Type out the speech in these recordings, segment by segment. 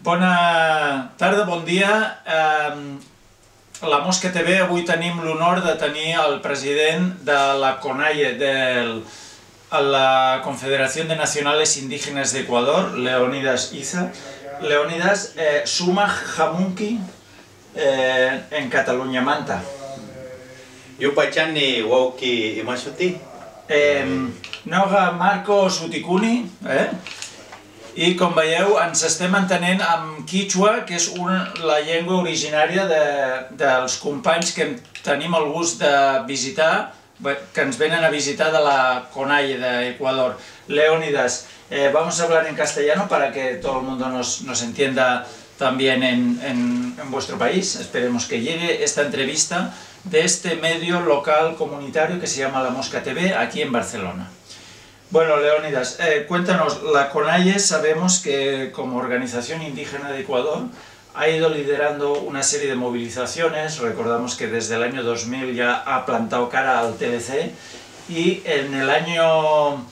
Bona tarda, bon dia. La Mosca TV, avui tenim l'honor de tenir el president de la CONAIE, de la Confederación de Nacionales Indígenas de Ecuador, Leónidas Iza. Leónidas, suma jamunki en Cataluña Manta. Yupachani wauki imashuti. Noga Marco Sutikuni, i com veieu ens estem entenent amb Quichua, que és la llengua originària dels companys que tenim el gust de visitar, que ens venen a visitar de la CONAIE de Ecuador. Leónidas, vamos a hablar en castellano para que todo el mundo nos entienda también en vuestro país. Esperemos que llegue esta entrevista de este medio local comunitario que se llama La Mosca TV, aquí en Barcelona. Bueno, Leónidas, cuéntanos, la CONAIE sabemos que como organización indígena de Ecuador ha ido liderando una serie de movilizaciones. Recordamos que desde el año 2000 ya ha plantado cara al TLC y en el año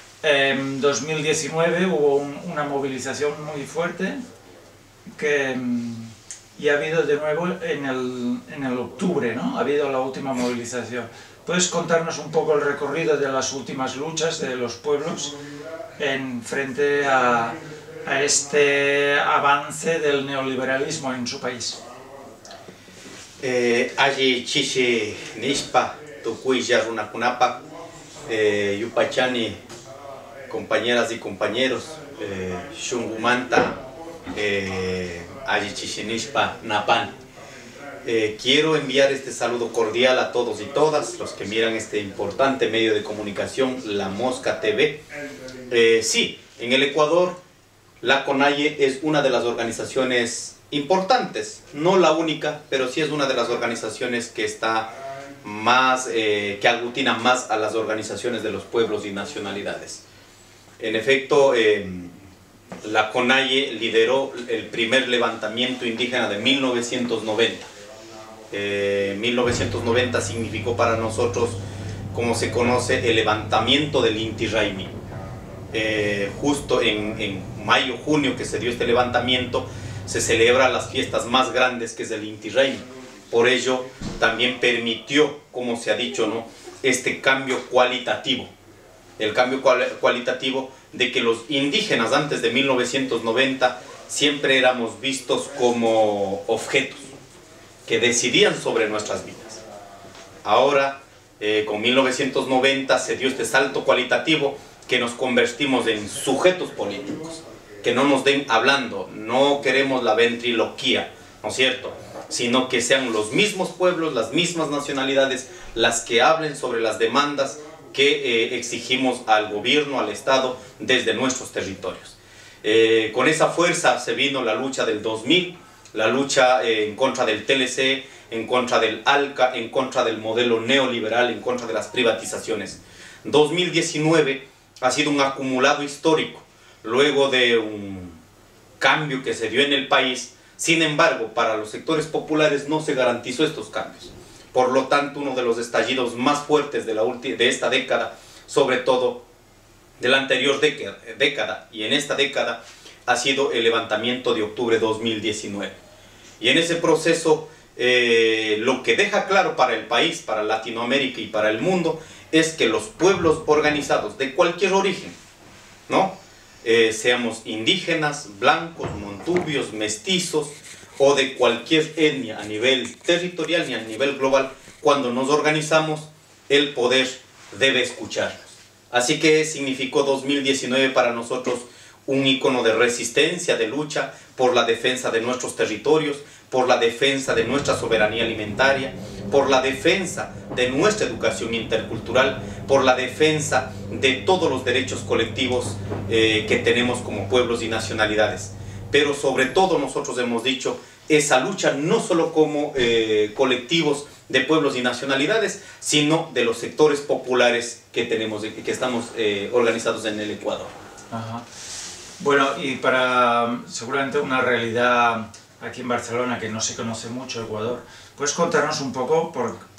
2019 hubo una movilización muy fuerte y ha habido de nuevo en el octubre, ¿no? Ha habido la última movilización. ¿Puedes contarnos un poco el recorrido de las últimas luchas de los pueblos en frente a este avance del neoliberalismo en su país? Allí chichi nispa, tucuya runakunapa, yupachani, compañeras y compañeros, shungumanta, allí chichi nispa napan. Quiero enviar este saludo cordial a todos y todas los que miran este importante medio de comunicación, La Mosca TV. Sí, en el Ecuador, la CONAIE es una de las organizaciones importantes, no la única, pero sí es una de las organizaciones que está más, que aglutina más a las organizaciones de los pueblos y nacionalidades. En efecto, la CONAIE lideró el primer levantamiento indígena de 1990. 1990 significó para nosotros, como se conoce, el levantamiento del Inti Raymi. Justo en mayo, junio que se dio este levantamiento, se celebran las fiestas más grandes, que es el Inti Raymi. Por ello también permitió, como se ha dicho, ¿no?, este cambio cualitativo. El cambio cualitativo de que los indígenas antes de 1990 siempre éramos vistos como objetos que decidían sobre nuestras vidas. Ahora, con 1990 se dio este salto cualitativo que nos convertimos en sujetos políticos, que no nos den hablando, no queremos la ventriloquía, ¿no es cierto?, sino que sean los mismos pueblos, las mismas nacionalidades, las que hablen sobre las demandas que exigimos al gobierno, al Estado, desde nuestros territorios. Con esa fuerza se vino la lucha del 2000, la lucha en contra del TLC, en contra del ALCA, en contra del modelo neoliberal, en contra de las privatizaciones. 2019 ha sido un acumulado histórico, luego de un cambio que se dio en el país. Sin embargo, para los sectores populares no se garantizó estos cambios. Por lo tanto, uno de los estallidos más fuertes de esta década, sobre todo de la anterior década y en esta década, ha sido el levantamiento de octubre de 2019. Y en ese proceso, lo que deja claro para el país, para Latinoamérica y para el mundo, es que los pueblos organizados de cualquier origen, ¿no?, seamos indígenas, blancos, montubios, mestizos o de cualquier etnia a nivel territorial y a nivel global, cuando nos organizamos, el poder debe escucharnos. Así que significó 2019 para nosotros un icono de resistencia, de lucha por la defensa de nuestros territorios, por la defensa de nuestra soberanía alimentaria, por la defensa de nuestra educación intercultural, por la defensa de todos los derechos colectivos que tenemos como pueblos y nacionalidades. Pero sobre todo nosotros hemos dicho esa lucha no solo como colectivos de pueblos y nacionalidades, sino de los sectores populares que tenemos, que estamos organizados en el Ecuador. Ajá. Bueno, y para seguramente una realidad aquí en Barcelona que no se conoce mucho, Ecuador, ¿puedes contarnos un poco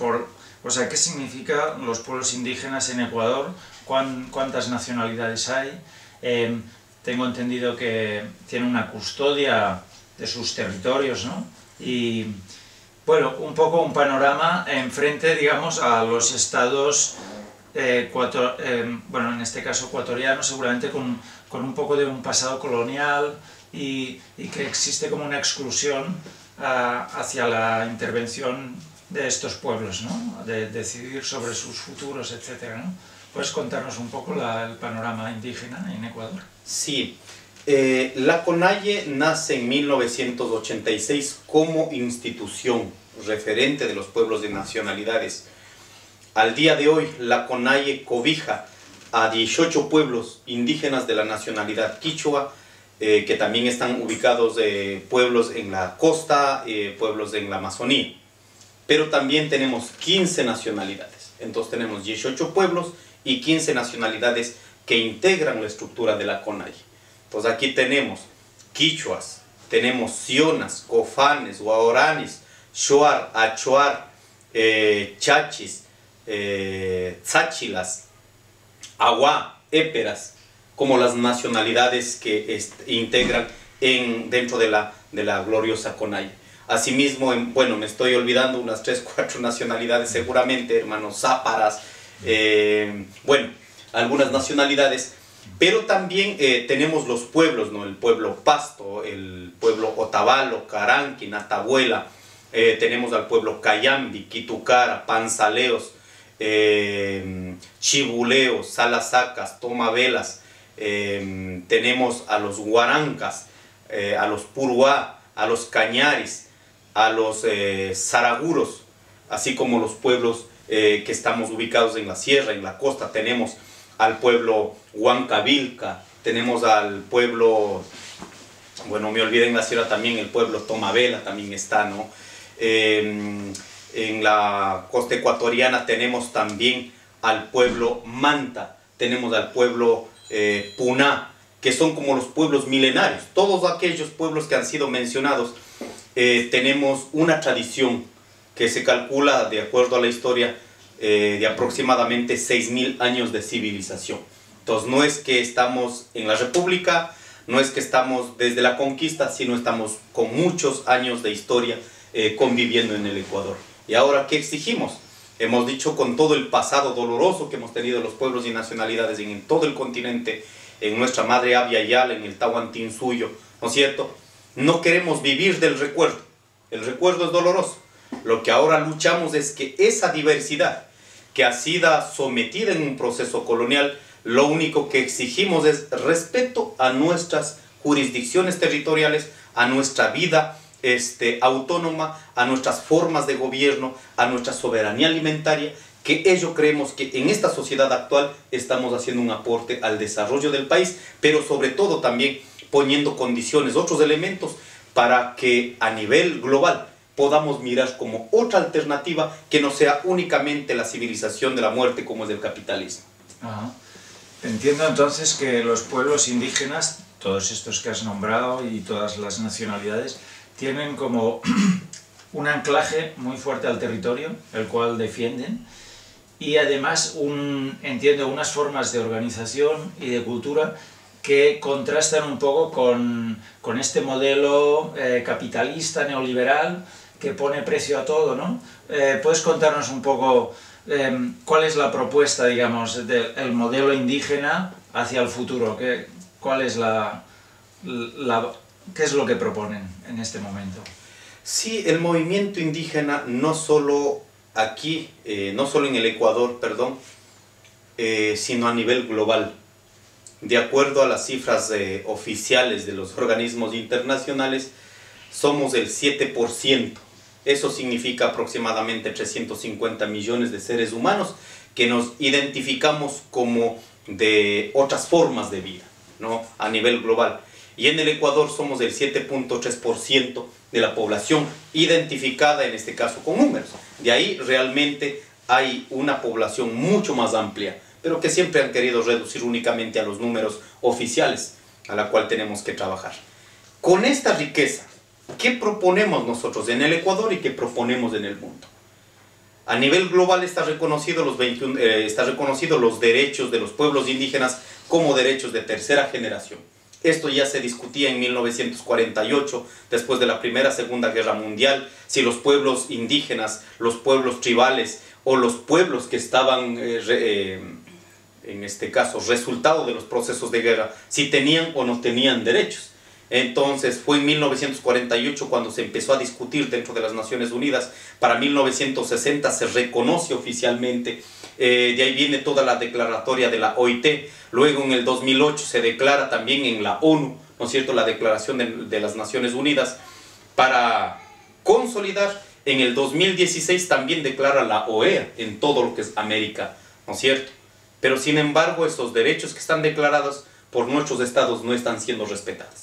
o sea, qué significa los pueblos indígenas en Ecuador? ¿Cuántas nacionalidades hay? tengo entendido que tiene una custodia de sus territorios, ¿no? Y bueno, un poco un panorama enfrente, digamos, a los estados, bueno, en este caso ecuatorianos, seguramente con un poco de un pasado colonial y que existe como una exclusión hacia la intervención de estos pueblos, ¿no? De decidir sobre sus futuros, etc., ¿no? ¿Puedes contarnos un poco el panorama indígena en Ecuador? Sí, la CONAIE nace en 1986 como institución referente de los pueblos de nacionalidades. Al día de hoy, la CONAIE cobija a 18 pueblos indígenas de la nacionalidad quichua, que también están ubicados pueblos en la costa, pueblos en la Amazonía. Pero también tenemos 15 nacionalidades. Entonces tenemos 18 pueblos y 15 nacionalidades que integran la estructura de la CONAIE. Entonces aquí tenemos quichuas, tenemos sionas, cofanes, guaoranis, shuar, achuar, chachis, tzáchilas, agua, éperas, como las nacionalidades que integran dentro de la gloriosa CONAIE. Asimismo, bueno, me estoy olvidando unas 3 o 4 nacionalidades seguramente, hermanos záparas, bueno, algunas nacionalidades, pero también tenemos los pueblos, ¿no? El pueblo Pasto, el pueblo Otavalo, Caranqui, Natabuela, tenemos al pueblo Cayambi, Quitucara, Panzaleos, Chibuleos, Salasacas, Tomavelas, tenemos a los Guarancas, a los Puruá, a los Cañaris, a los Zaraguros, así como los pueblos que estamos ubicados en la sierra, en la costa. Tenemos al pueblo Huancavilca, tenemos al pueblo, bueno, me olvidé en la sierra también, el pueblo Tomavela también está, ¿no? En la costa ecuatoriana tenemos también al pueblo Manta, tenemos al pueblo Puná, que son como los pueblos milenarios. Todos aquellos pueblos que han sido mencionados, tenemos una tradición que se calcula, de acuerdo a la historia, de aproximadamente 6.000 años de civilización. Entonces no es que estamos en la República, no es que estamos desde la conquista, sino estamos con muchos años de historia conviviendo en el Ecuador. Y ahora, ¿qué exigimos? Hemos dicho, con todo el pasado doloroso que hemos tenido los pueblos y nacionalidades en todo el continente, en nuestra madre Abya Yala, en el Tahuantinsuyo, ¿no es cierto? No queremos vivir del recuerdo. El recuerdo es doloroso. Lo que ahora luchamos es que esa diversidad que ha sido sometida en un proceso colonial, lo único que exigimos es respeto a nuestras jurisdicciones territoriales, a nuestra vida autónoma, a nuestras formas de gobierno, a nuestra soberanía alimentaria, que ello creemos que en esta sociedad actual estamos haciendo un aporte al desarrollo del país, pero sobre todo también poniendo condiciones, otros elementos, para que a nivel global podamos mirar como otra alternativa que no sea únicamente la civilización de la muerte como es el capitalismo. Ajá. Entiendo entonces que los pueblos indígenas, todos estos que has nombrado y todas las nacionalidades, tienen como un anclaje muy fuerte al territorio, el cual defienden, y además entiendo unas formas de organización y de cultura que contrastan un poco con este modelo capitalista, neoliberal, que pone precio a todo, ¿no? ¿Puedes contarnos un poco cuál es la propuesta, digamos, del modelo indígena hacia el futuro? ¿Cuál es qué es lo que proponen en este momento? Sí, el movimiento indígena no solo aquí, no solo en el Ecuador, perdón, sino a nivel global. De acuerdo a las cifras oficiales de los organismos internacionales, somos el 7%. Eso significa aproximadamente 350 millones de seres humanos que nos identificamos como de otras formas de vida, ¿no? A nivel global. Y en el Ecuador somos el 7.3% de la población identificada, en este caso, con números. De ahí realmente hay una población mucho más amplia, pero que siempre han querido reducir únicamente a los números oficiales, a la cual tenemos que trabajar. Con esta riqueza, ¿qué proponemos nosotros en el Ecuador y qué proponemos en el mundo? A nivel global está reconocido los derechos de los pueblos indígenas como derechos de tercera generación. Esto ya se discutía en 1948, después de la Primera, Segunda Guerra Mundial, si los pueblos indígenas, los pueblos tribales o los pueblos que estaban, en este caso, resultado de los procesos de guerra, si tenían o no tenían derechos. Entonces fue en 1948 cuando se empezó a discutir dentro de las Naciones Unidas. Para 1960 se reconoce oficialmente, de ahí viene toda la declaratoria de la OIT. Luego en el 2008 se declara también en la ONU, ¿no es cierto?, la Declaración de las Naciones Unidas para consolidar. En el 2016 también declara la OEA en todo lo que es América, ¿no es cierto? Pero sin embargo esos derechos que están declarados por nuestros estados no están siendo respetados.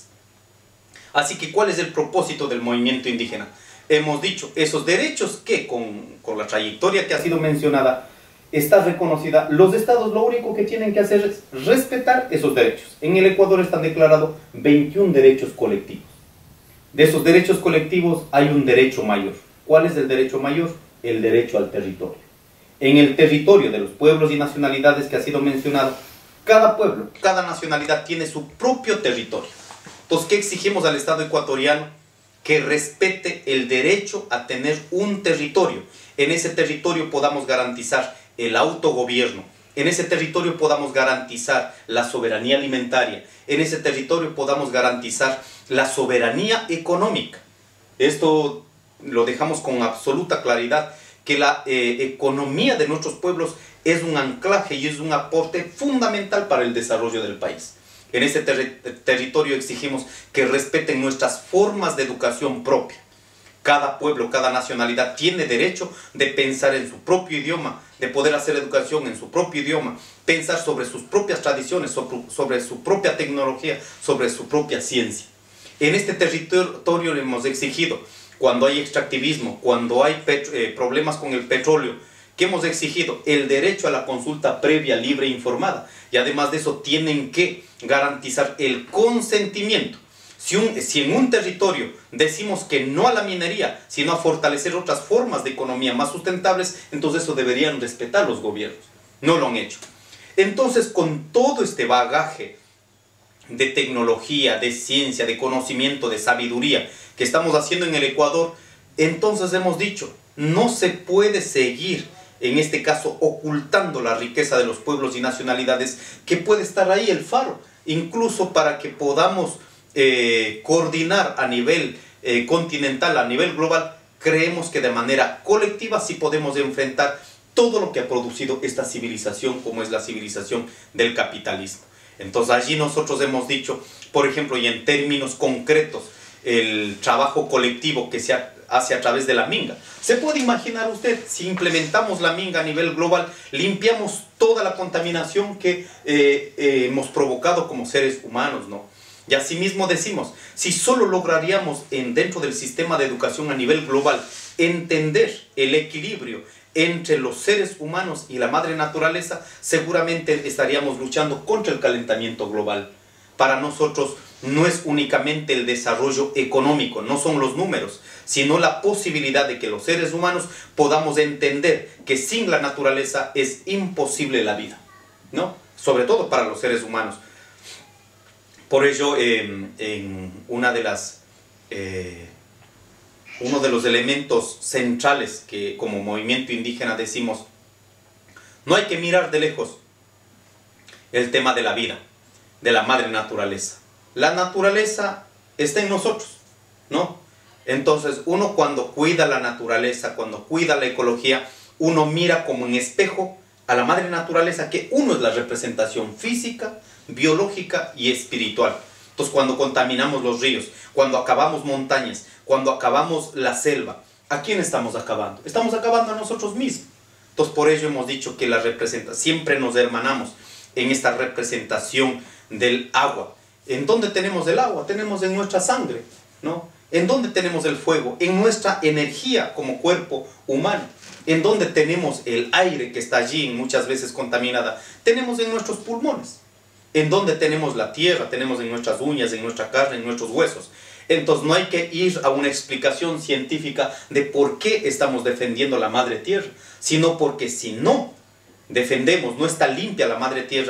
Así que, ¿cuál es el propósito del movimiento indígena? Hemos dicho, esos derechos que con la trayectoria que ha sido mencionada, está reconocida, los estados lo único que tienen que hacer es respetar esos derechos. En el Ecuador están declarados 21 derechos colectivos. De esos derechos colectivos hay un derecho mayor. ¿Cuál es el derecho mayor? El derecho al territorio. En el territorio de los pueblos y nacionalidades que ha sido mencionado, cada pueblo, cada nacionalidad tiene su propio territorio. Entonces, ¿qué exigimos al Estado ecuatoriano? Que respete el derecho a tener un territorio. En ese territorio podamos garantizar el autogobierno. En ese territorio podamos garantizar la soberanía alimentaria. En ese territorio podamos garantizar la soberanía económica. Esto lo dejamos con absoluta claridad, que la economía de nuestros pueblos es un anclaje y es un aporte fundamental para el desarrollo del país. En ese territorio exigimos que respeten nuestras formas de educación propia. Cada pueblo, cada nacionalidad tiene derecho de pensar en su propio idioma, de poder hacer educación en su propio idioma, pensar sobre sus propias tradiciones, sobre su propia tecnología, sobre su propia ciencia. En este territorio le hemos exigido, cuando hay extractivismo, cuando hay problemas con el petróleo, ¿qué hemos exigido? El derecho a la consulta previa, libre e informada. Y además de eso tienen que garantizar el consentimiento. Si en un territorio decimos que no a la minería, sino a fortalecer otras formas de economía más sustentables, entonces eso deberían respetar los gobiernos. No lo han hecho. Entonces, con todo este bagaje de tecnología, de ciencia, de conocimiento, de sabiduría que estamos haciendo en el Ecuador, entonces hemos dicho, no se puede seguir, en este caso, ocultando la riqueza de los pueblos y nacionalidades, que puede estar ahí el faro, incluso para que podamos coordinar a nivel continental, a nivel global. Creemos que de manera colectiva sí podemos enfrentar todo lo que ha producido esta civilización, como es la civilización del capitalismo. Entonces allí nosotros hemos dicho, por ejemplo, y en términos concretos, el trabajo colectivo que se hace a través de la minga. ¿Se puede imaginar usted, si implementamos la minga a nivel global, limpiamos toda la contaminación que hemos provocado como seres humanos, ¿no? Y asimismo decimos, si solo lograríamos dentro del sistema de educación a nivel global entender el equilibrio entre los seres humanos y la madre naturaleza, seguramente estaríamos luchando contra el calentamiento global. Para nosotros no es únicamente el desarrollo económico, no son los números, sino la posibilidad de que los seres humanos podamos entender que sin la naturaleza es imposible la vida, ¿no? Sobre todo para los seres humanos. Por ello, uno de los elementos centrales que como movimiento indígena decimos, no hay que mirar de lejos el tema de la vida, de la madre naturaleza. La naturaleza está en nosotros, ¿no? Entonces uno cuando cuida la naturaleza, cuando cuida la ecología, uno mira como en espejo a la madre naturaleza, que uno es la representación física, biológica y espiritual. Entonces cuando contaminamos los ríos, cuando acabamos montañas, cuando acabamos la selva, ¿a quién estamos acabando? Estamos acabando a nosotros mismos. Entonces por ello hemos dicho que siempre nos hermanamos en esta representación del agua. ¿En dónde tenemos el agua? Tenemos en nuestra sangre, ¿no? ¿En dónde tenemos el fuego? En nuestra energía como cuerpo humano. ¿En dónde tenemos el aire que está allí muchas veces contaminada? Tenemos en nuestros pulmones. ¿En dónde tenemos la tierra? Tenemos en nuestras uñas, en nuestra carne, en nuestros huesos. Entonces no hay que ir a una explicación científica de por qué estamos defendiendo la madre tierra, sino porque si no defendemos, no está limpia la madre tierra,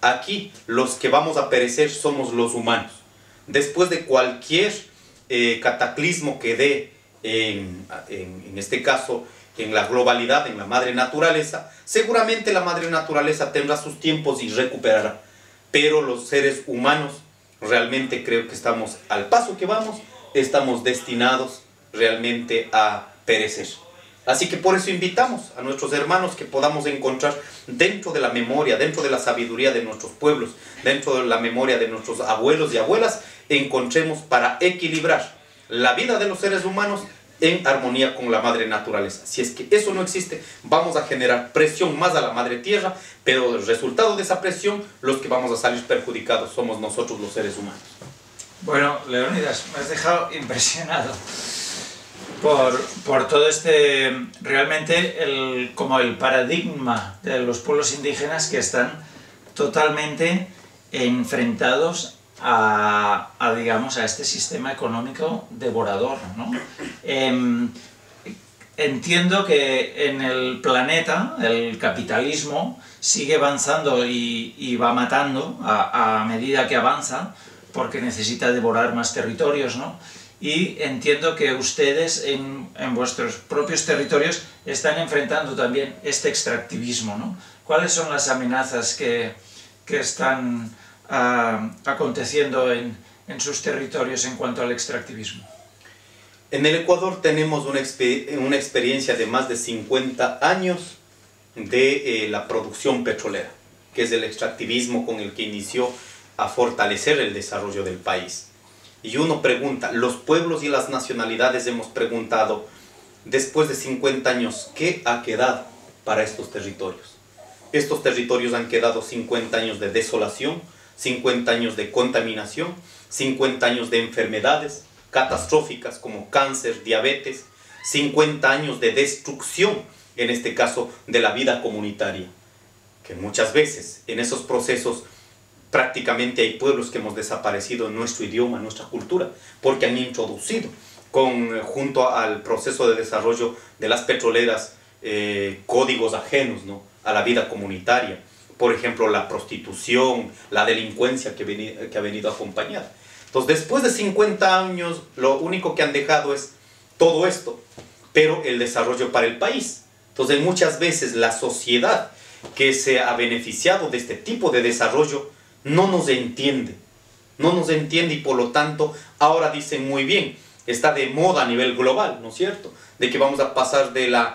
aquí los que vamos a perecer somos los humanos. Después de cualquier cataclismo que dé, en este caso, en la globalidad, en la madre naturaleza, seguramente la madre naturaleza tendrá sus tiempos y recuperará. Pero los seres humanos, realmente creo que estamos, al paso que vamos, estamos destinados realmente a perecer. Así que por eso invitamos a nuestros hermanos que podamos encontrar dentro de la memoria, dentro de la sabiduría de nuestros pueblos, dentro de la memoria de nuestros abuelos y abuelas, encontremos para equilibrar la vida de los seres humanos en armonía con la madre naturaleza. Si es que eso no existe, vamos a generar presión más a la madre tierra, pero el resultado de esa presión, los que vamos a salir perjudicados somos nosotros los seres humanos. Bueno, Leónidas, me has dejado impresionado por todo realmente como el paradigma de los pueblos indígenas que están totalmente enfrentados digamos, a este sistema económico devorador, ¿no? Entiendo que en el planeta el capitalismo sigue avanzando y va matando a medida que avanza, porque necesita devorar más territorios, ¿no? Y entiendo que ustedes en vuestros propios territorios están enfrentando también este extractivismo, ¿no? ¿Cuáles son las amenazas que están aconteciendo en sus territorios en cuanto al extractivismo? En el Ecuador tenemos una experiencia de más de 50 años de la producción petrolera, que es el extractivismo con el que inició a fortalecer el desarrollo del país. Y uno pregunta, los pueblos y las nacionalidades hemos preguntado, después de 50 años, ¿qué ha quedado para estos territorios? Estos territorios han quedado 50 años de desolación, 50 años de contaminación, 50 años de enfermedades catastróficas como cáncer, diabetes, 50 años de destrucción, en este caso, de la vida comunitaria. Que muchas veces en esos procesos prácticamente hay pueblos que hemos desaparecido en nuestro idioma, en nuestra cultura, porque han introducido junto al proceso de desarrollo de las petroleras códigos ajenos, ¿no?, a la vida comunitaria. Por ejemplo, la prostitución, la delincuencia que ha venido acompañada. Entonces, después de 50 años, lo único que han dejado es todo esto, pero el desarrollo para el país. Entonces, muchas veces la sociedad que se ha beneficiado de este tipo de desarrollo no nos entiende. No nos entiende y por lo tanto, ahora dicen muy bien, está de moda a nivel global, ¿no es cierto? De que vamos a pasar de la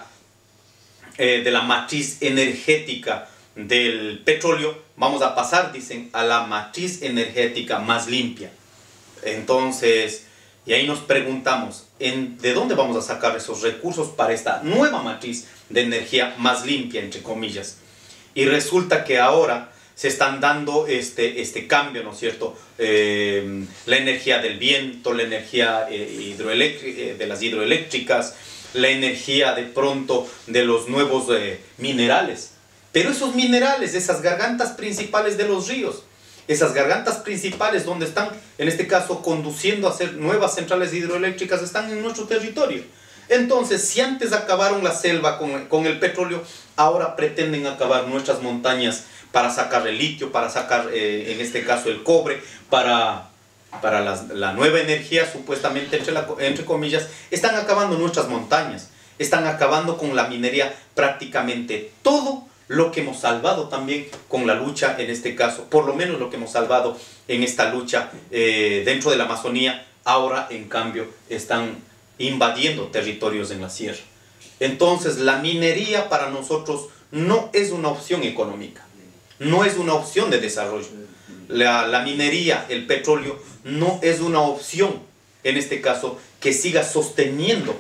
matriz energética del petróleo, vamos a pasar, dicen, a la matriz energética más limpia. Entonces, y ahí nos preguntamos, ¿de dónde vamos a sacar esos recursos para esta nueva matriz de energía más limpia, entre comillas? Y resulta que ahora se están dando este cambio, ¿no es cierto? La energía del viento, la energía de las hidroeléctricas, la energía de pronto de los nuevos minerales. Pero esos minerales, esas gargantas principales de los ríos, esas gargantas principales donde están, en este caso, conduciendo a hacer nuevas centrales hidroeléctricas, están en nuestro territorio. Entonces, si antes acabaron la selva con el petróleo, ahora pretenden acabar nuestras montañas para sacar el litio, para sacar, en este caso, el cobre, para la nueva energía, supuestamente, entre comillas, están acabando nuestras montañas, están acabando con la minería prácticamente todo lo que hemos salvado también con la lucha, en este caso, por lo menos lo que hemos salvado en esta lucha dentro de la Amazonía, ahora en cambio están invadiendo territorios en la sierra. Entonces la minería para nosotros no es una opción económica, no es una opción de desarrollo. La minería, el petróleo, no es una opción, en este caso, que siga sosteniendo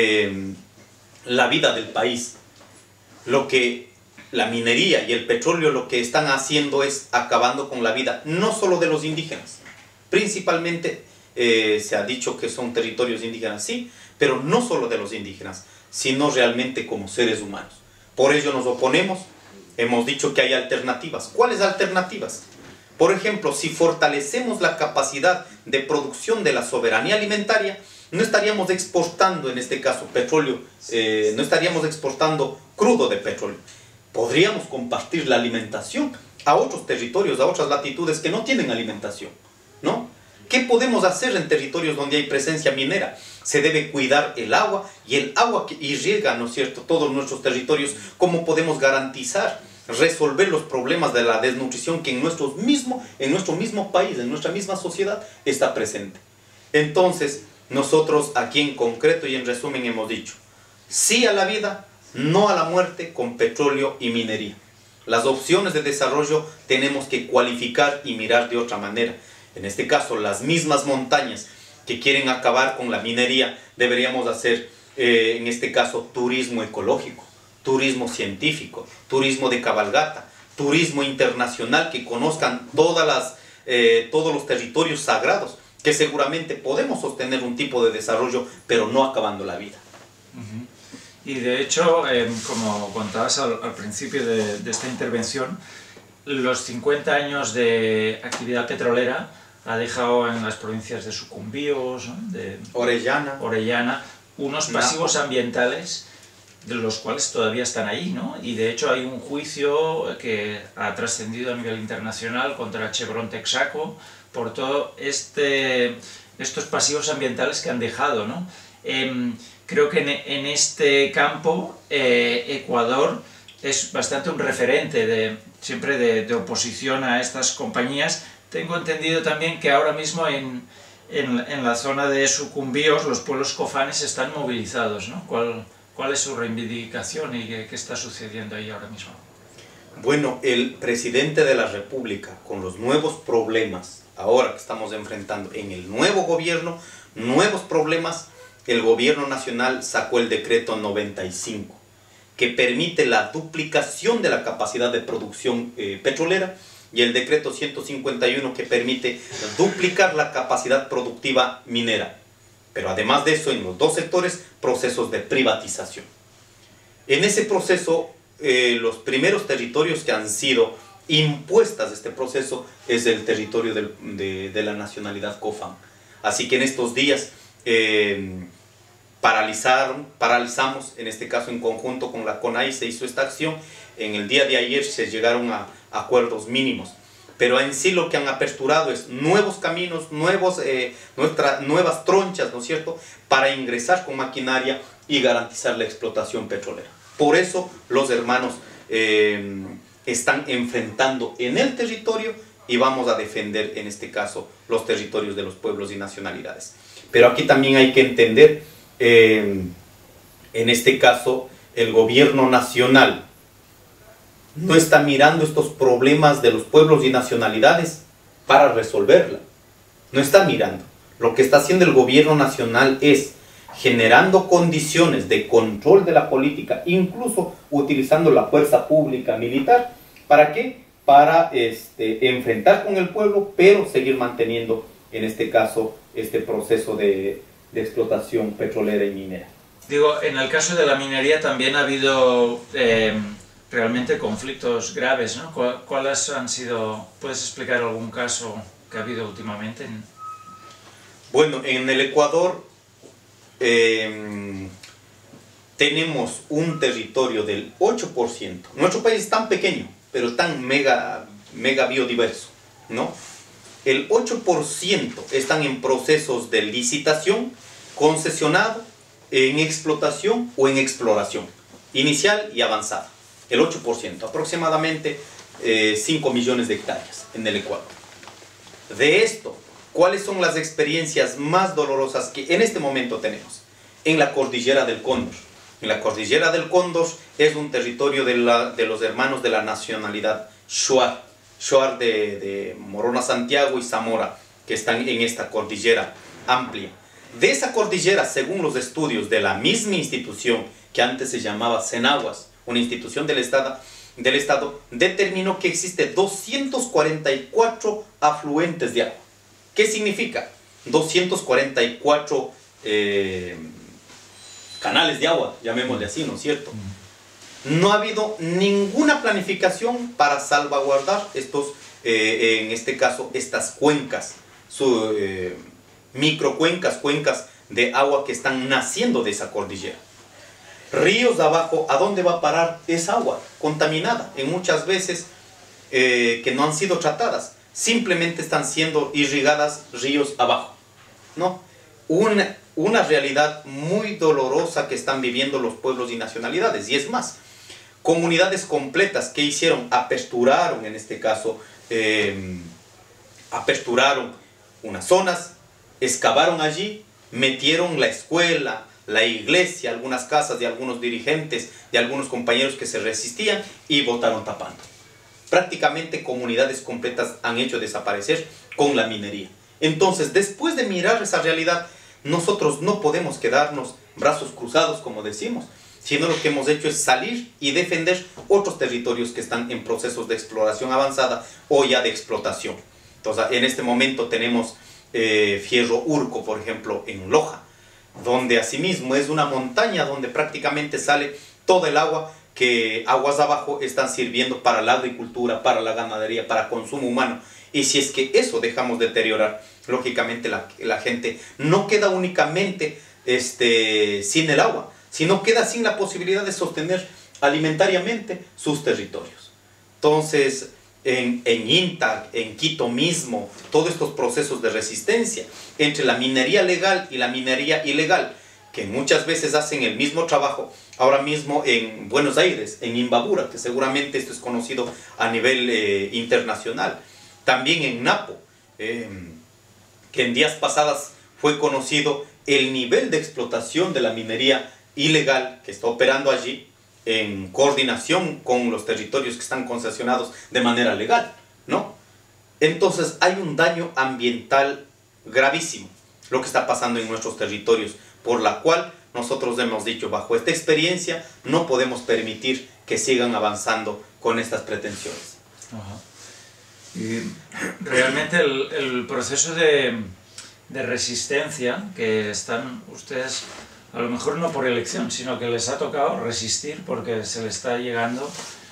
la vida del país. Lo que la minería y el petróleo lo que están haciendo es acabando con la vida, no solo de los indígenas. Principalmente se ha dicho que son territorios indígenas, sí, pero no solo de los indígenas, sino realmente como seres humanos. Por ello nos oponemos, hemos dicho que hay alternativas. ¿Cuáles alternativas? Por ejemplo, si fortalecemos la capacidad de producción de la soberanía alimentaria, no estaríamos exportando, en este caso, petróleo, no estaríamos exportando crudo de petróleo. Podríamos compartir la alimentación a otros territorios, a otras latitudes que no tienen alimentación, ¿no? ¿Qué podemos hacer en territorios donde hay presencia minera? Se debe cuidar el agua, y el agua que irriga, ¿no es cierto?, todos nuestros territorios. ¿Cómo podemos garantizar, resolver los problemas de la desnutrición que en nuestro mismo país, en nuestra misma sociedad, está presente? Entonces, nosotros aquí en concreto y en resumen hemos dicho, sí a la vida, no a la muerte con petróleo y minería. Las opciones de desarrollo tenemos que cualificar y mirar de otra manera. En este caso, las mismas montañas que quieren acabar con la minería, deberíamos hacer, en este caso, turismo ecológico, turismo científico, turismo de cabalgata, turismo internacional, que conozcan todos los territorios sagrados, que seguramente podemos sostener un tipo de desarrollo, pero no acabando la vida. Y de hecho, como contabas al principio de esta intervención, los 50 años de actividad petrolera ha dejado en las provincias de Sucumbíos, ¿no?, de Orellana, unos pasivos ambientales de los cuales todavía están ahí, ¿no? Y de hecho hay un juicio que ha trascendido a nivel internacional contra Chevron Texaco por todos estos pasivos ambientales que han dejado, ¿no? Creo que en este campo Ecuador es bastante un referente siempre de oposición a estas compañías. Tengo entendido también que ahora mismo en la zona de Sucumbíos los pueblos cofanes están movilizados, ¿no? ¿Cuál es su reivindicación y qué está sucediendo ahí ahora mismo? Bueno, el presidente de la República, con los nuevos problemas ahora que estamos enfrentando en el nuevo gobierno, nuevos problemas, el gobierno nacional sacó el decreto 95, que permite la duplicación de la capacidad de producción petrolera, y el decreto 151, que permite duplicar la capacidad productiva minera. Pero además de eso, en los dos sectores, procesos de privatización. En ese proceso, los primeros territorios que han sido impuestas este proceso es el territorio de la nacionalidad Cofán. Así que en estos días paralizamos, en este caso en conjunto con la CONAI se hizo esta acción. En el día de ayer se llegaron a acuerdos mínimos, pero en sí lo que han aperturado es nuevos caminos, nuevas tronchas, ¿no es cierto?, para ingresar con maquinaria y garantizar la explotación petrolera. Por eso los hermanos están enfrentando en el territorio, y vamos a defender en este caso los territorios de los pueblos y nacionalidades. Pero aquí también hay que entender, en este caso, el gobierno nacional no está mirando estos problemas de los pueblos y nacionalidades para resolverla. No está mirando. Lo que está haciendo el gobierno nacional es generando condiciones de control de la política, incluso utilizando la fuerza pública militar. ¿Para qué? Para enfrentar con el pueblo, pero seguir manteniendo, en este caso, este proceso de explotación petrolera y minera. Digo, en el caso de la minería también ha habido realmente conflictos graves, ¿no? ¿Cuáles han sido? ¿Puedes explicar algún caso que ha habido últimamente? Bueno, en el Ecuador tenemos un territorio del 8%. Nuestro país es tan pequeño, pero tan mega biodiverso, ¿no? El 8% están en procesos de licitación, concesionado, en explotación o en exploración, inicial y avanzada. El 8%, aproximadamente 5 millones de hectáreas en el Ecuador. De esto, ¿cuáles son las experiencias más dolorosas que en este momento tenemos? En la cordillera del Cóndor. En la cordillera del Cóndor es un territorio de los hermanos de la nacionalidad Shuar de Morona Santiago y Zamora, que están en esta cordillera amplia. De esa cordillera, según los estudios de la misma institución que antes se llamaba Cenaguas, una institución del Estado, determinó que existe 244 afluentes de agua. ¿Qué significa? 244 canales de agua, llamémosle así, ¿no es cierto? No ha habido ninguna planificación para salvaguardar en este caso, estas cuencas, microcuencas, cuencas de agua que están naciendo de esa cordillera. Ríos de abajo, ¿a dónde va a parar esa agua contaminada? En muchas veces que no han sido tratadas, simplemente están siendo irrigadas ríos abajo, ¿no? Una realidad muy dolorosa que están viviendo los pueblos y nacionalidades. Y es más, comunidades completas que hicieron, aperturaron en este caso, aperturaron unas zonas, excavaron allí, metieron la escuela, la iglesia, algunas casas de algunos dirigentes, de algunos compañeros que se resistían y botaron tapando. Prácticamente comunidades completas han hecho desaparecer con la minería. Entonces, después de mirar esa realidad, nosotros no podemos quedarnos brazos cruzados, como decimos, sino lo que hemos hecho es salir y defender otros territorios que están en procesos de exploración avanzada o ya de explotación. Entonces, en este momento tenemos Fierro Urco, por ejemplo, en Loja, donde asimismo es una montaña donde prácticamente sale todo el agua que aguas abajo están sirviendo para la agricultura, para la ganadería, para consumo humano. Y si es que eso dejamos deteriorar, lógicamente la gente no queda únicamente sin el agua, sino queda sin la posibilidad de sostener alimentariamente sus territorios. Entonces, en INTA, en Quito mismo, todos estos procesos de resistencia entre la minería legal y la minería ilegal, que muchas veces hacen el mismo trabajo, ahora mismo en Buenos Aires, en Imbabura, que seguramente esto es conocido a nivel internacional, también en Napo, que en días pasadas fue conocido el nivel de explotación de la minería ilegal que está operando allí, en coordinación con los territorios que están concesionados de manera legal, ¿no? Entonces hay un daño ambiental gravísimo, lo que está pasando en nuestros territorios, por la cual nosotros hemos dicho, bajo esta experiencia, no podemos permitir que sigan avanzando con estas pretensiones. Ajá. Y realmente el proceso de resistencia que están ustedes, a lo mejor no por elección, sino que les ha tocado resistir porque se les está llegando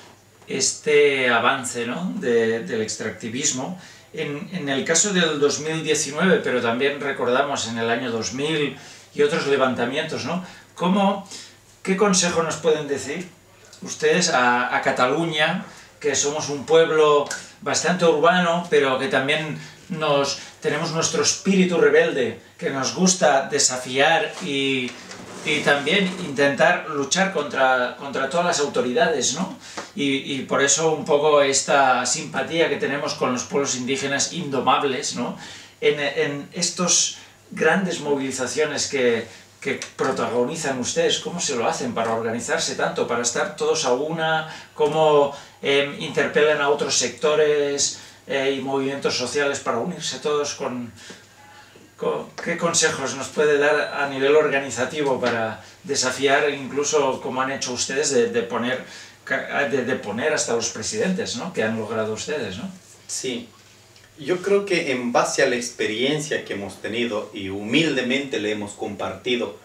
este avance, ¿no?, del extractivismo. En el caso del 2019, pero también recordamos en el año 2000 y otros levantamientos, ¿no? ¿Qué consejo nos pueden decir ustedes a Cataluña, que somos un pueblo bastante urbano, pero que también tenemos nuestro espíritu rebelde, que nos gusta desafiar y también intentar luchar contra todas las autoridades, ¿no? Y por eso un poco esta simpatía que tenemos con los pueblos indígenas indomables, ¿no? En estos grandes movilizaciones que protagonizan ustedes, ¿cómo se lo hacen para organizarse tanto, para estar todos a una? ¿Cómo interpelan a otros sectores y movimientos sociales para unirse todos ¿Qué consejos nos puede dar a nivel organizativo para desafiar, incluso como han hecho ustedes, de poner hasta los presidentes, ¿no?, que han logrado ustedes, ¿no? Sí, yo creo que en base a la experiencia que hemos tenido y humildemente le hemos compartido,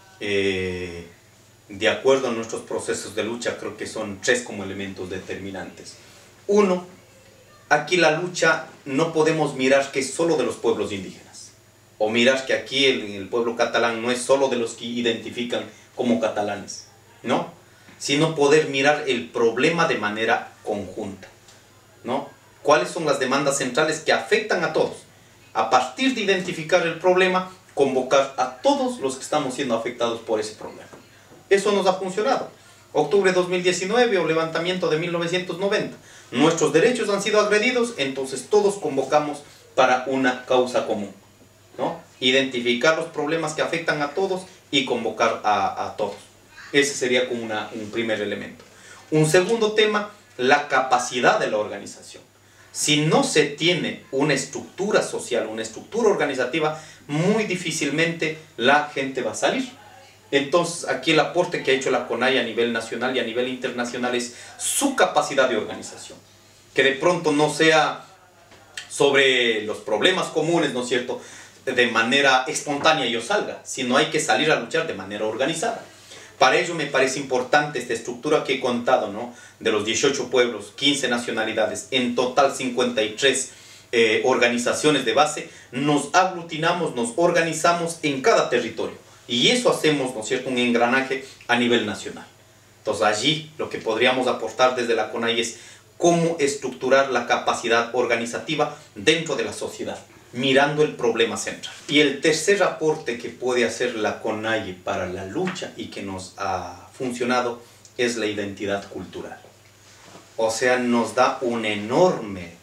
de acuerdo a nuestros procesos de lucha, creo que son 3 como elementos determinantes. Uno, aquí la lucha no podemos mirar que es solo de los pueblos indígenas, o mirar que aquí el pueblo catalán no es solo de los que identifican como catalanes, ¿no?, sino poder mirar el problema de manera conjunta, ¿no? ¿Cuáles son las demandas centrales que afectan a todos? A partir de identificar el problema, convocar a todos los que estamos siendo afectados por ese problema. Eso nos ha funcionado. Octubre de 2019 o levantamiento de 1990. Nuestros derechos han sido agredidos, entonces todos convocamos para una causa común, ¿no? Identificar los problemas que afectan a todos y convocar a todos. Ese sería como un primer elemento. Un segundo tema, la capacidad de la organización. Si no se tiene una estructura social, una estructura organizativa, muy difícilmente la gente va a salir. Entonces, aquí el aporte que ha hecho la CONAIE a nivel nacional y a nivel internacional es su capacidad de organización. Que de pronto no sea sobre los problemas comunes, ¿no es cierto?, de manera espontánea yo salga, sino hay que salir a luchar de manera organizada. Para ello me parece importante esta estructura que he contado, ¿no?, de los 18 pueblos, 15 nacionalidades, en total 53 organizaciones de base, nos aglutinamos, nos organizamos en cada territorio. Y eso hacemos, ¿no es cierto?, un engranaje a nivel nacional. Entonces allí lo que podríamos aportar desde la CONAIE es cómo estructurar la capacidad organizativa dentro de la sociedad, mirando el problema central. Y el tercer aporte que puede hacer la CONAIE para la lucha y que nos ha funcionado es la identidad cultural. O sea, nos da una enorme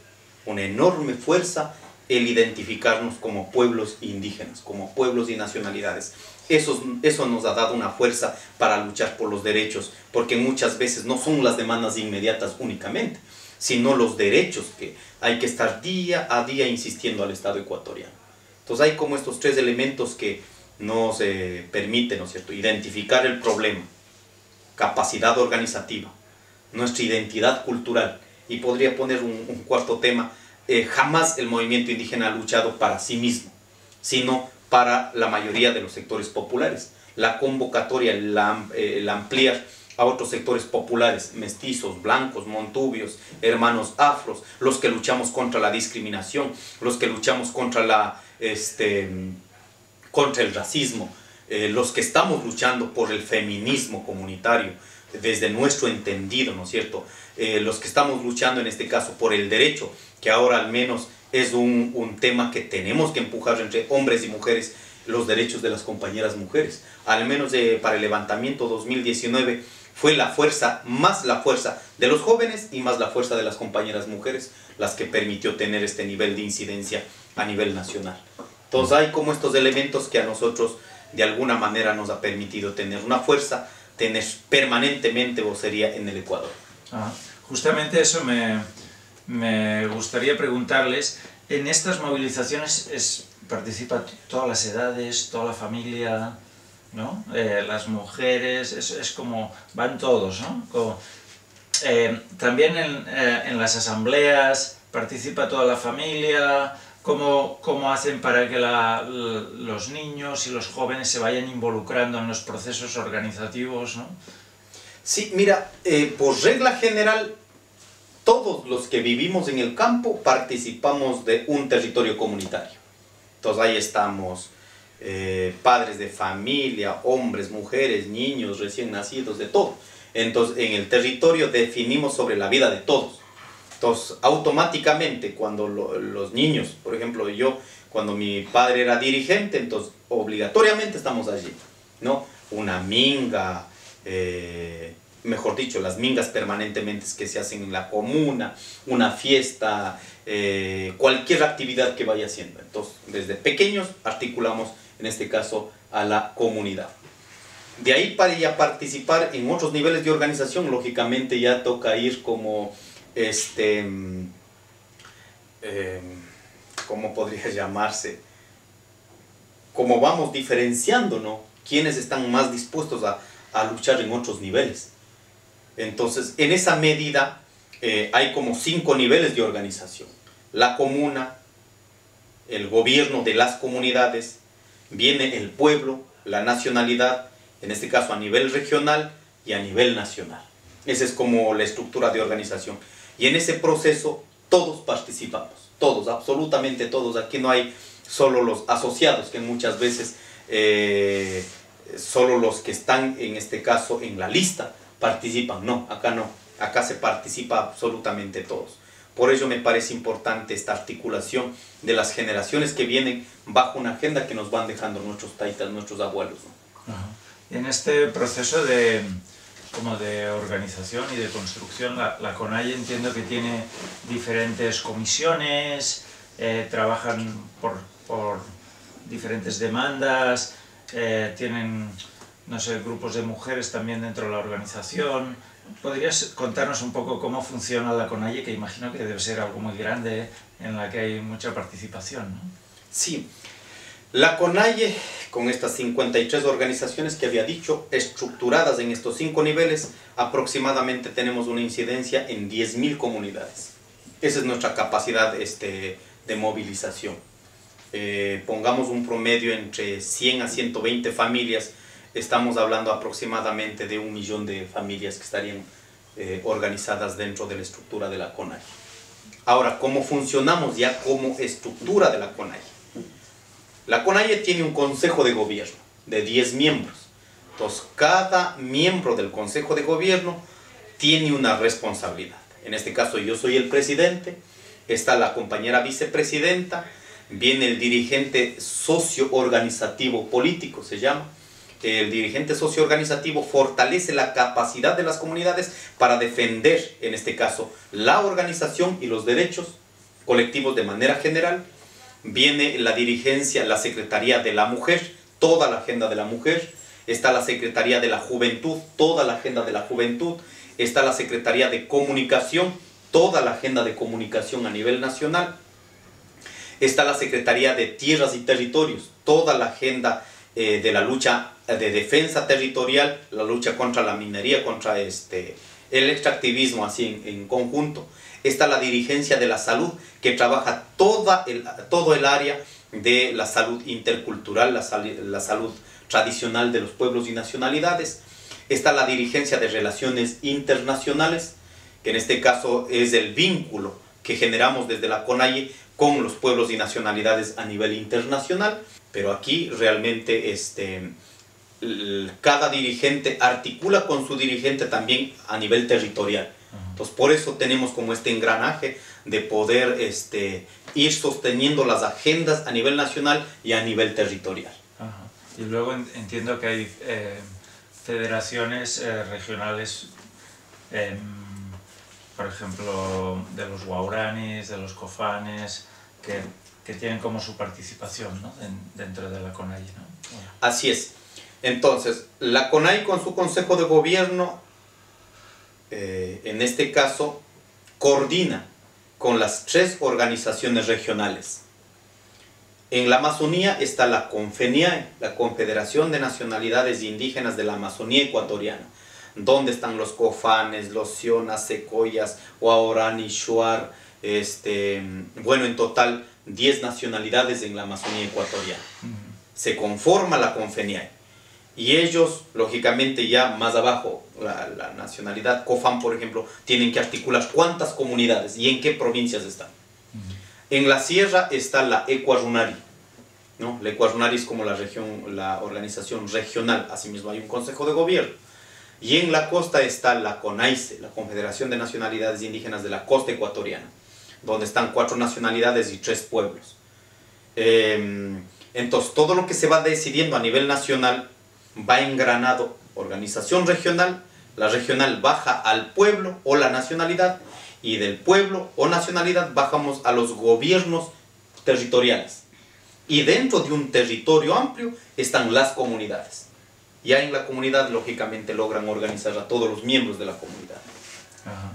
fuerza el identificarnos como pueblos indígenas, como pueblos y nacionalidades. Eso nos ha dado una fuerza para luchar por los derechos, porque muchas veces no son las demandas inmediatas únicamente, sino los derechos que hay que estar día a día insistiendo al Estado ecuatoriano. Entonces hay como estos tres elementos que nos permiten, ¿no es cierto?, identificar el problema, capacidad organizativa, nuestra identidad cultural, y podría poner un cuarto tema. Jamás el movimiento indígena ha luchado para sí mismo, sino para la mayoría de los sectores populares. La convocatoria, el ampliar a otros sectores populares, mestizos, blancos, montubios, hermanos afros, los que luchamos contra la discriminación, los que luchamos contra contra el racismo, los que estamos luchando por el feminismo comunitario, desde nuestro entendido, ¿no es cierto? Los que estamos luchando en este caso por el derecho, que ahora al menos es un tema que tenemos que empujar entre hombres y mujeres, los derechos de las compañeras mujeres. Al menos para el levantamiento 2019 fue más la fuerza de los jóvenes y más la fuerza de las compañeras mujeres las que permitió tener este nivel de incidencia a nivel nacional. Entonces hay como estos elementos que a nosotros de alguna manera nos ha permitido tener una fuerza, tener permanentemente vocería en el Ecuador. Justamente eso me gustaría preguntarles. En estas movilizaciones participa todas las edades, toda la familia, ¿no? Las mujeres, es como van todos, ¿no? También en las asambleas participa toda la familia. ¿Cómo hacen para que los niños y los jóvenes se vayan involucrando en los procesos organizativos, ¿no? Sí, mira, por regla general, todos los que vivimos en el campo participamos de un territorio comunitario. Entonces ahí estamos padres de familia, hombres, mujeres, niños, recién nacidos, de todo. Entonces en el territorio definimos sobre la vida de todos. Entonces automáticamente cuando los niños, por ejemplo cuando mi padre era dirigente, entonces obligatoriamente estamos allí, ¿no? Una minga, mejor dicho, las mingas permanentemente que se hacen en la comuna, una fiesta, cualquier actividad que vaya haciendo. Entonces, desde pequeños articulamos, en este caso, a la comunidad. De ahí para ya participar en otros niveles de organización, lógicamente ya toca ir como, ¿cómo podría llamarse? Como vamos diferenciando, ¿no? Quienes están más dispuestos a luchar en otros niveles. Entonces, en esa medida hay como 5 niveles de organización. La comuna, el gobierno de las comunidades, viene el pueblo, la nacionalidad, en este caso a nivel regional y a nivel nacional. Esa es como la estructura de organización. Y en ese proceso todos participamos, todos, absolutamente todos. Aquí no hay solo los asociados, que muchas veces solo los que están en este caso en la lista participan. No, acá se participa absolutamente todos. Por ello me parece importante esta articulación de las generaciones que vienen bajo una agenda que nos van dejando nuestros taitas, nuestros abuelos, ¿no? Y en este proceso de organización y de construcción, la CONAIE entiendo que tiene diferentes comisiones, trabajan por diferentes demandas, tienen, no sé, grupos de mujeres también dentro de la organización. ¿Podrías contarnos un poco cómo funciona la CONAIE, que imagino que debe ser algo muy grande, en la que hay mucha participación, ¿no? Sí, la CONAIE, con estas 53 organizaciones que había dicho, estructuradas en estos 5 niveles, aproximadamente tenemos una incidencia en 10.000 comunidades. Esa es nuestra capacidad de movilización. Pongamos un promedio entre 100 a 120 familias, estamos hablando aproximadamente de 1 millón de familias que estarían organizadas dentro de la estructura de la CONAIE. Ahora, ¿cómo funcionamos ya como estructura de la CONAIE? La CONAIE tiene un consejo de gobierno de 10 miembros. Entonces, cada miembro del consejo de gobierno tiene una responsabilidad. En este caso yo soy el presidente, está la compañera vicepresidenta, viene el dirigente socio-organizativo político, se llama. El dirigente socio-organizativo fortalece la capacidad de las comunidades para defender, en este caso, la organización y los derechos colectivos de manera general. Viene la dirigencia, la Secretaría de la Mujer, toda la agenda de la mujer. Está la Secretaría de la Juventud, toda la agenda de la juventud. Está la Secretaría de Comunicación, toda la agenda de comunicación a nivel nacional. Está la Secretaría de Tierras y Territorios, toda la agenda de la lucha de defensa territorial, la lucha contra la minería, contra el extractivismo así en conjunto. Está la dirigencia de la salud, que trabaja todo el área de la salud intercultural, la salud tradicional de los pueblos y nacionalidades. Está la dirigencia de relaciones internacionales, que en este caso es el vínculo que generamos desde la CONAIE con los pueblos y nacionalidades a nivel internacional. Pero aquí realmente cada dirigente articula con su dirigente también a nivel territorial. Entonces por eso tenemos como este engranaje de poder ir sosteniendo las agendas a nivel nacional y a nivel territorial. Ajá. Y luego entiendo que hay federaciones regionales, por ejemplo, de los guauranis, de los cofanes, que tienen como su participación, ¿no? Dentro de la CONAIE, ¿no? Bueno. Así es. Entonces, la CONAIE con su Consejo de Gobierno, en este caso, coordina con las 3 organizaciones regionales. En la Amazonía está la CONFENIAE, la Confederación de Nacionalidades Indígenas de la Amazonía Ecuatoriana, donde están los cofanes, los sionas, secoyas, guaorani, shuar, bueno, en total 10 nacionalidades en la Amazonía ecuatoriana. Se conforma la CONFENIAE. Y ellos, lógicamente, ya más abajo, la nacionalidad COFAN, por ejemplo, tienen que articular cuántas comunidades y en qué provincias están. En la sierra está la Ecuarunari, ¿no? La Ecuarunari es como la organización regional, asimismo hay un consejo de gobierno. Y en la costa está la CONAICE, la Confederación de Nacionalidades Indígenas de la Costa Ecuatoriana, donde están 4 nacionalidades y 3 pueblos. Entonces, todo lo que se va decidiendo a nivel nacional va engranado, organización regional, la regional baja al pueblo o la nacionalidad, y del pueblo o nacionalidad bajamos a los gobiernos territoriales. Y dentro de un territorio amplio están las comunidades. Ya en la comunidad, lógicamente, logran organizar a todos los miembros de la comunidad. Ajá.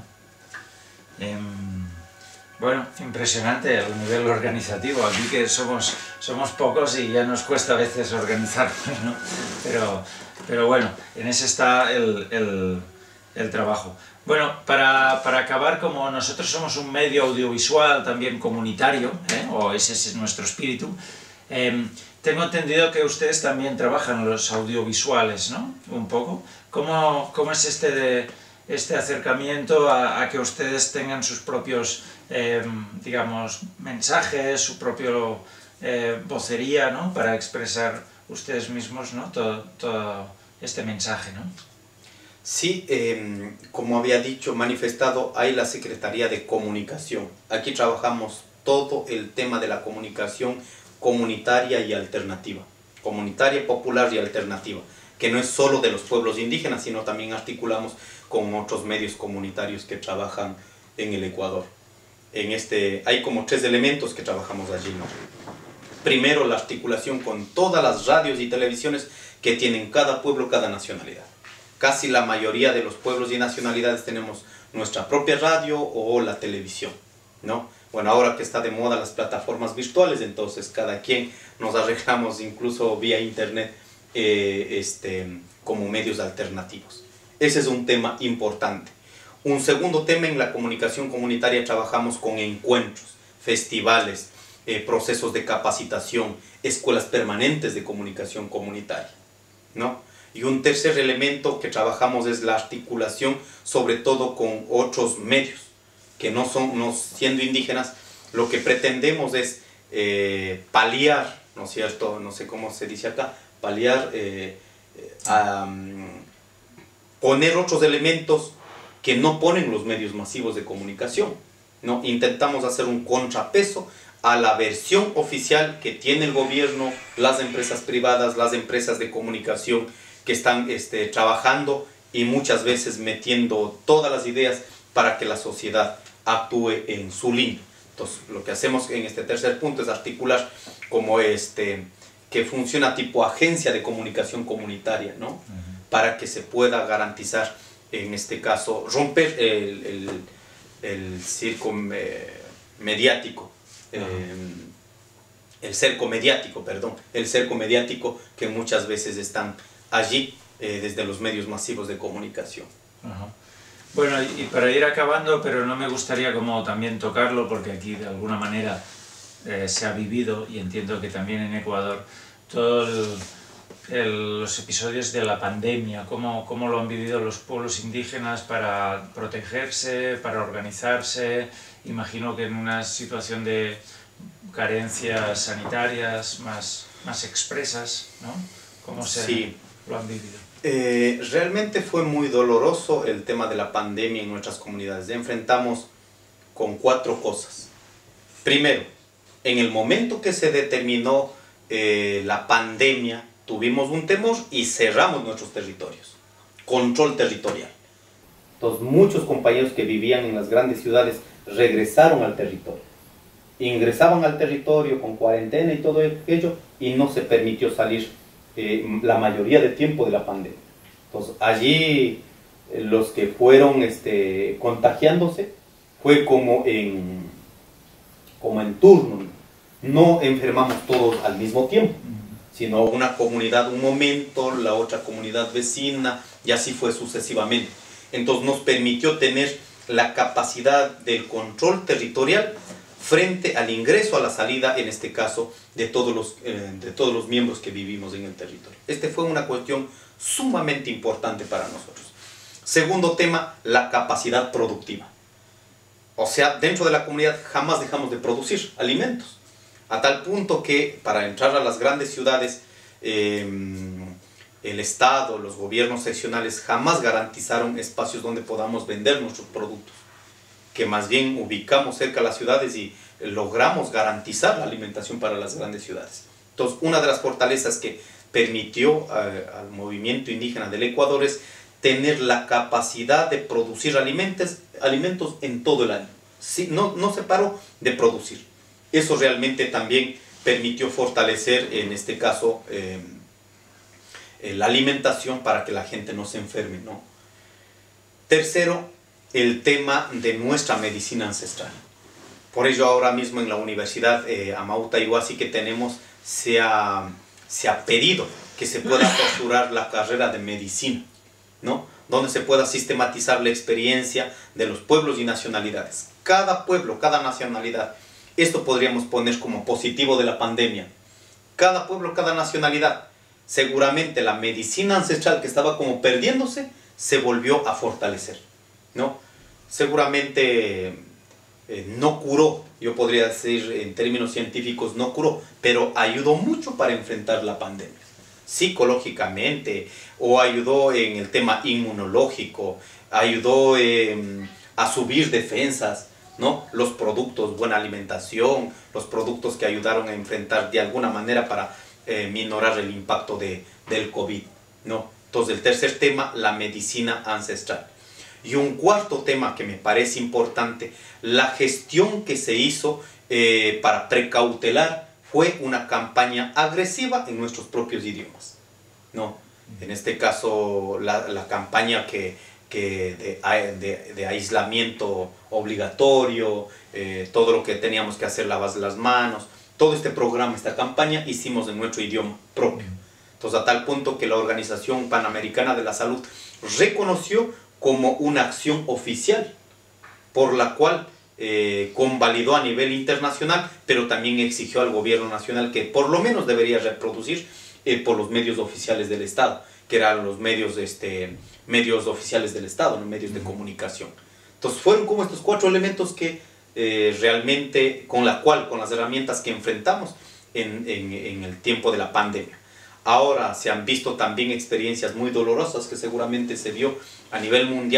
Bueno, impresionante el nivel organizativo. Aquí que somos pocos y ya nos cuesta a veces organizarnos, ¿no? Pero bueno, en ese está el trabajo. Bueno, para acabar, como nosotros somos un medio audiovisual también comunitario, o ese es nuestro espíritu, tengo entendido que ustedes también trabajan los audiovisuales, ¿no? Un poco. ¿Cómo es este acercamiento a que ustedes tengan sus propios, digamos, mensajes, su propio vocería, ¿no? Para expresar ustedes mismos, ¿no? Todo este mensaje, ¿no? Sí, como había dicho, manifestado, hay la Secretaría de Comunicación. Aquí trabajamos todo el tema de la comunicación comunitaria y alternativa. Comunitaria, popular y alternativa. Que no es solo de los pueblos indígenas, sino también articulamos con otros medios comunitarios que trabajan en el Ecuador. Hay como 3 elementos que trabajamos allí, ¿no? Primero, la articulación con todas las radios y televisiones que tienen cada pueblo, cada nacionalidad. Casi la mayoría de los pueblos y nacionalidades tenemos nuestra propia radio o la televisión, ¿no? Bueno, ahora que está de moda las plataformas virtuales, entonces cada quien nos arreglamos incluso vía internet como medios alternativos. Ese es un tema importante. Un segundo tema, en la comunicación comunitaria trabajamos con encuentros, festivales, procesos de capacitación, escuelas permanentes de comunicación comunitaria, ¿no? Y un tercer elemento que trabajamos es la articulación, sobre todo con otros medios, que no siendo indígenas, lo que pretendemos es paliar, ¿no es cierto? No sé cómo se dice acá, paliar, poner otros elementos que no ponen los medios masivos de comunicación, ¿no? Intentamos hacer un contrapeso a la versión oficial que tiene el gobierno, las empresas privadas, las empresas de comunicación que están trabajando y muchas veces metiendo todas las ideas para que la sociedad actúe en su línea. Entonces, lo que hacemos en este tercer punto es articular como que funciona tipo agencia de comunicación comunitaria, ¿no? Para que se pueda garantizar, en este caso, romper el circo mediático, el cerco mediático que muchas veces están allí desde los medios masivos de comunicación. Ajá. Bueno, y para ir acabando, pero no me gustaría como también tocarlo, porque aquí de alguna manera se ha vivido, y entiendo que también en Ecuador, todos los episodios de la pandemia, cómo lo han vivido los pueblos indígenas para protegerse, para organizarse. Imagino que en una situación de carencias sanitarias más expresas, ¿no? ¿Cómo Sí. lo han vivido? Realmente fue muy doloroso el tema de la pandemia en nuestras comunidades. Enfrentamos con 4 cosas. Primero, en el momento que se determinó la pandemia, tuvimos un temor y cerramos nuestros territorios. Control territorial. Entonces, muchos compañeros que vivían en las grandes ciudades regresaron al territorio. Ingresaban al territorio con cuarentena y todo ello, y no se permitió salir la mayoría de tiempo de la pandemia. Entonces, allí los que fueron contagiándose fue como en turno. No enfermamos todos al mismo tiempo, sino una comunidad un momento, la otra comunidad vecina, y así fue sucesivamente. Entonces nos permitió tener la capacidad del control territorial frente al ingreso, a la salida, en este caso, de todos los miembros que vivimos en el territorio. Fue una cuestión sumamente importante para nosotros. Segundo tema, la capacidad productiva. O sea, dentro de la comunidad jamás dejamos de producir alimentos, a tal punto que para entrar a las grandes ciudades, el Estado, los gobiernos seccionales jamás garantizaron espacios donde podamos vender nuestros productos, que más bien ubicamos cerca de las ciudades y logramos garantizar la alimentación para las grandes ciudades. Entonces, una de las fortalezas que permitió al movimiento indígena del Ecuador es tener la capacidad de producir alimentos en todo el año. Sí, no se paró de producir. Eso realmente también permitió fortalecer, en este caso, la alimentación para que la gente no se enferme, ¿no? Tercero, el tema de nuestra medicina ancestral. Por ello, ahora mismo en la Universidad Amauta Iguazí que tenemos, se ha pedido que se pueda aperturar la carrera de medicina, ¿no? Donde se pueda sistematizar la experiencia de los pueblos y nacionalidades. Cada pueblo, cada nacionalidad. Esto podríamos poner como positivo de la pandemia. Cada pueblo, cada nacionalidad. Seguramente la medicina ancestral que estaba como perdiéndose, se volvió a fortalecer, ¿no? Seguramente no curó, yo podría decir en términos científicos no curó, pero ayudó mucho para enfrentar la pandemia. Psicológicamente, o ayudó en el tema inmunológico, ayudó a subir defensas, ¿no? Los productos, buena alimentación, los productos que ayudaron a enfrentar de alguna manera para minorar el impacto del COVID, ¿no? Entonces, el tercer tema, la medicina ancestral. Y un cuarto tema que me parece importante, la gestión que se hizo para precautelar fue una campaña agresiva en nuestros propios idiomas, ¿no? En este caso, la campaña de aislamiento obligatorio, todo lo que teníamos que hacer, lavarse las manos, todo este programa, esta campaña, hicimos en nuestro idioma propio. Entonces, a tal punto que la Organización Panamericana de la Salud reconoció como una acción oficial, por la cual convalidó a nivel internacional, pero también exigió al gobierno nacional que por lo menos debería reproducir por los medios oficiales del Estado, que eran los medios oficiales del Estado, los medios de comunicación. Entonces fueron como estos 4 elementos que realmente, con las herramientas que enfrentamos en el tiempo de la pandemia. Ahora se han visto también experiencias muy dolorosas que seguramente se vio a nivel mundial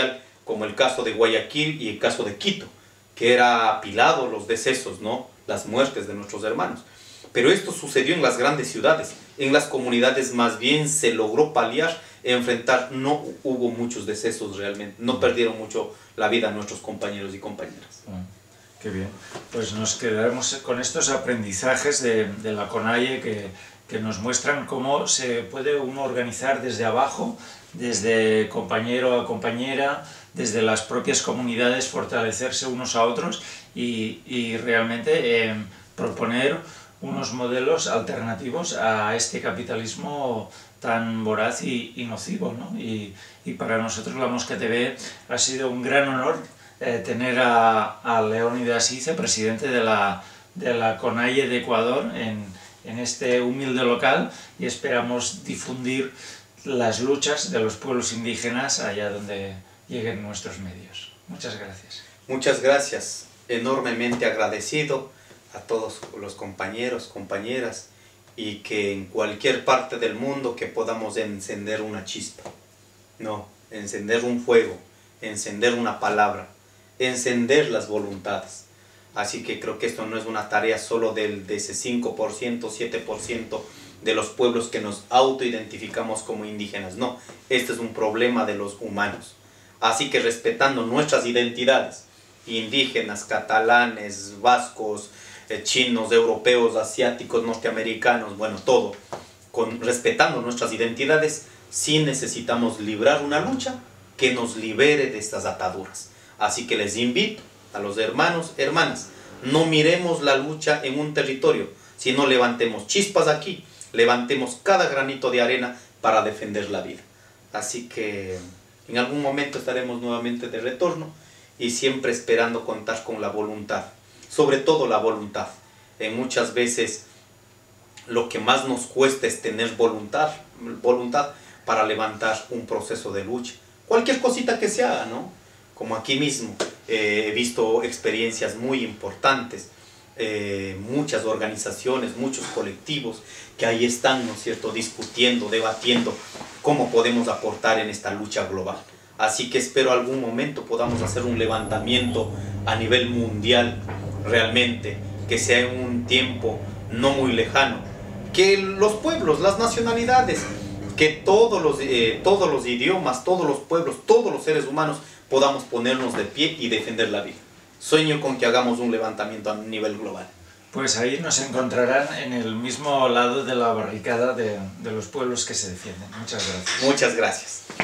como el caso de Guayaquil y el caso de Quito, que era apilado los decesos, ¿no? Las muertes de nuestros hermanos. Pero esto sucedió en las grandes ciudades. En las comunidades más bien se logró paliar, enfrentar, no hubo muchos decesos realmente, no perdieron mucho la vida nuestros compañeros y compañeras. Qué bien. Pues nos quedaremos con estos aprendizajes de la CONAIE que nos muestran cómo se puede uno organizar desde abajo, desde compañero a compañera, desde las propias comunidades, fortalecerse unos a otros y realmente proponer unos modelos alternativos a este capitalismo tan voraz y nocivo, ¿no? Y para nosotros la Mosca TV ha sido un gran honor tener a Leónidas Ice, presidente de la CONAIE de Ecuador, en este humilde local, y esperamos difundir las luchas de los pueblos indígenas allá donde lleguen nuestros medios. Muchas gracias. Muchas gracias. Enormemente agradecido a todos los compañeros, compañeras, y que en cualquier parte del mundo que podamos encender una chispa, no, encender un fuego, encender una palabra, encender las voluntades. Así que creo que esto no es una tarea solo de ese 5%, 7% de los pueblos que nos autoidentificamos como indígenas, no, este es un problema de los humanos. Así que respetando nuestras identidades, indígenas, catalanes, vascos, chinos, europeos, asiáticos, norteamericanos, bueno, todo, respetando nuestras identidades, sí necesitamos librar una lucha que nos libere de estas ataduras. Así que les invito a los hermanos, hermanas, no miremos la lucha en un territorio, sino levantemos chispas aquí, levantemos cada granito de arena para defender la vida. Así que en algún momento estaremos nuevamente de retorno y siempre esperando contar con la voluntad, sobre todo la voluntad. Muchas veces lo que más nos cuesta es tener voluntad para levantar un proceso de lucha. Cualquier cosita que se haga, ¿no? Como aquí mismo he visto experiencias muy importantes, muchas organizaciones, muchos colectivos que ahí están, ¿no es cierto?, discutiendo, debatiendo cómo podemos aportar en esta lucha global. Así que espero algún momento podamos hacer un levantamiento a nivel mundial, realmente, que sea en un tiempo no muy lejano, que los pueblos, las nacionalidades, que todos los idiomas, todos los pueblos, todos los seres humanos podamos ponernos de pie y defender la vida. Sueño con que hagamos un levantamiento a nivel global. Pues ahí nos encontrarán en el mismo lado de la barricada de los pueblos que se defienden. Muchas gracias. Muchas gracias.